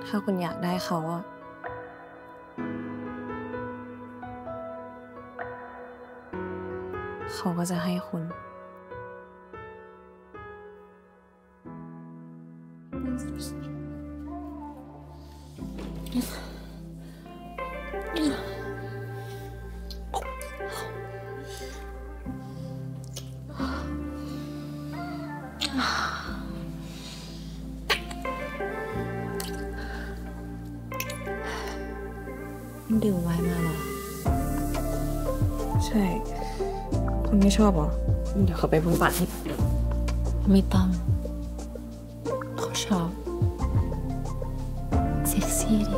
ถ้าคุณอยากได้เขาอะเขาก็จะให้คุณดื่มไวน์มาเหรอใช่ คุณไม่ชอบเหรอ เดี๋ยวเขาไปบำบัดให้ไม่ต้องเขาชอบเซ็กซี่ดิ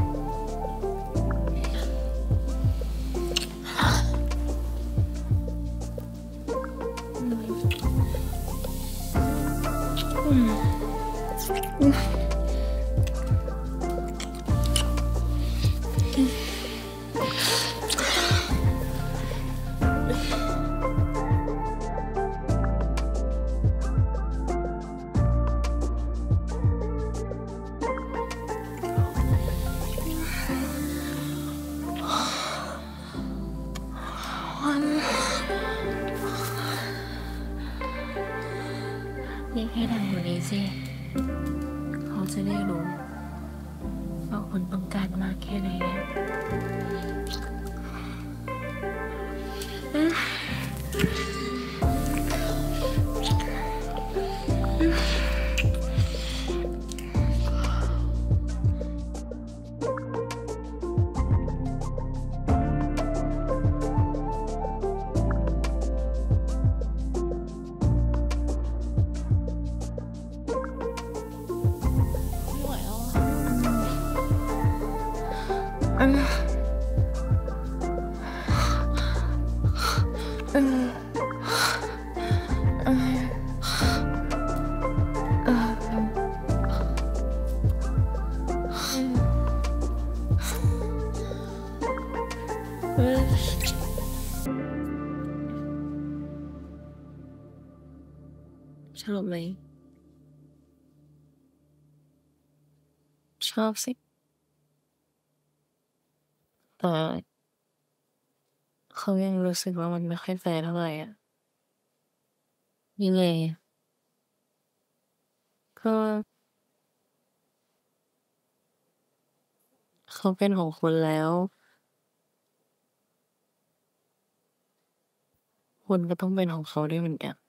นี่ให้ดังกว่านี้สิเขาจะได้รู้ว่าคุณต้องการมากแค่ไหนชอบไหมชอบสิแต่เขายังรู้สึกว่ามันไม่ค่อยแฟร์เท่าไหร่อ่ะยังไงก็เขาเป็นของคุณแล้วคุณก็ต้องเป็นของเขาด้วยเหมือนกัน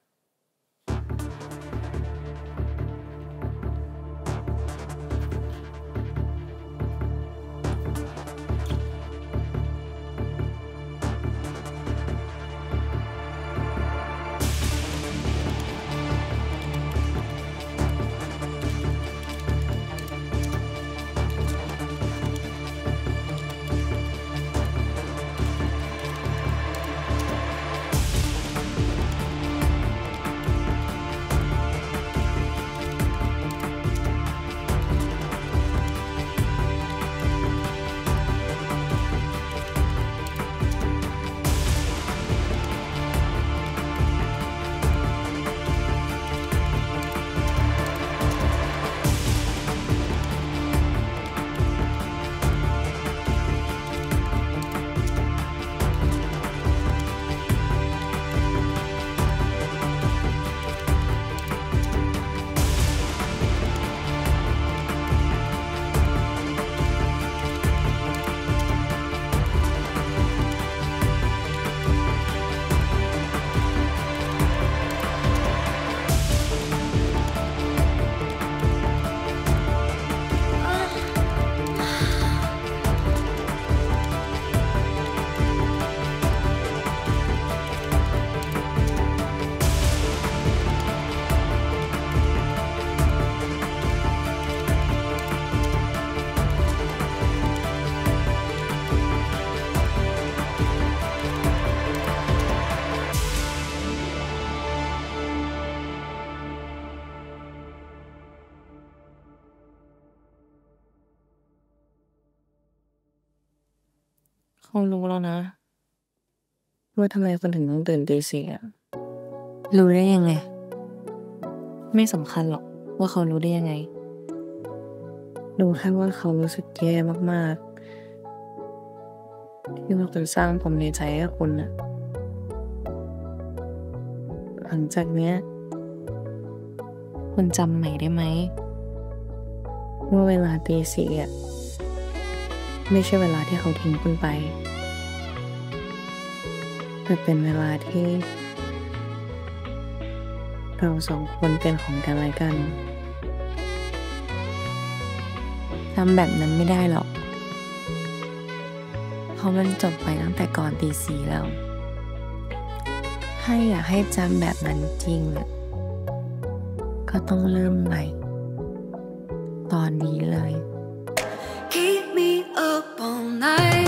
เขารู้แล้วนะว่าทำไมคุณถึงต้องตื่นตีสี่อะรู้ได้ยังไงไม่สำคัญหรอกว่าเขารู้ได้ยังไงรู้แค่ว่าเขารู้สึกแย่มากๆที่เราสร้างผมในใจให้คุณน่ะหลังจากเนี้ยคุณจำใหม่ได้ไหมว่าเวลาตีสี่อ่ะไม่ใช่เวลาที่เขาทิ้งคุณไปแต่เป็นเวลาที่เราสองคนเป็นของกันและกันทำแบบนั้นไม่ได้หรอกเพราะมันจบไปตั้งแต่ก่อนตีสี่แล้วถ้าอยากให้จำแบบนั้นจริงก็ต้องเริ่มใหม่ตอนนี้เลย Keep me up all night